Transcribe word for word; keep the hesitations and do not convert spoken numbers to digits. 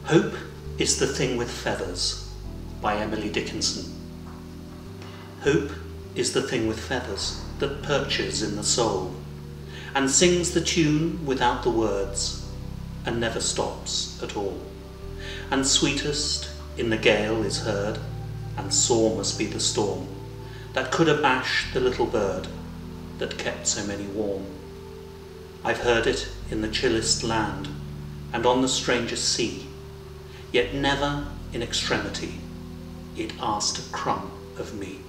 Hope is the Thing with Feathers by Emily Dickinson. Hope is the thing with feathers that perches in the soul, and sings the tune without the words, and never stops at all. And sweetest in the gale is heard, and sore must be the storm, that could abash the little bird that kept so many warm. I've heard it in the chillest land, and on the strangest sea, yet never in extremity it asked a crumb of me.